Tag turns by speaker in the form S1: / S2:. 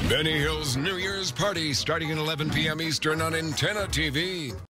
S1: Benny Hill's New Year's Party starting at 11 p.m. Eastern on Antenna TV.